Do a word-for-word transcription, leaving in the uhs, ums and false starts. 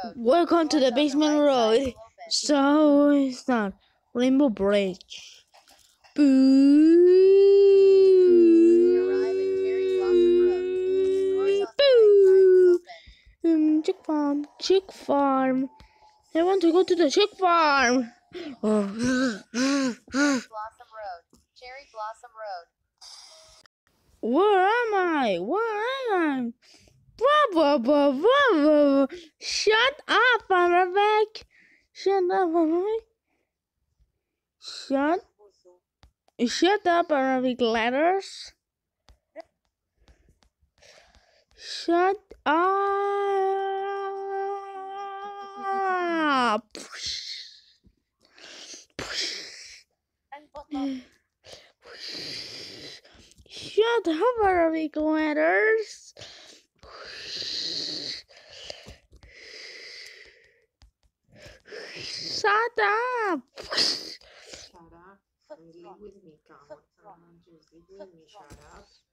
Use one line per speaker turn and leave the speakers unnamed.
Welcome to the basement road. So it's not Rainbow Bridge. Boo! Boo! Um, chick farm, chick farm. I want to go to the chick farm.
Blossom Road. Cherry Blossom Road.
Where am I? Where am I? Blah, blah, blah, blah, blah. Shut up, Arabic. Shut up, Arabic. Shut. Shut up, Arabic letters. Shut up. Shut up, Arabic letters. Shut up.
Shut up. Live with me, come on. Just live with me. Shut up.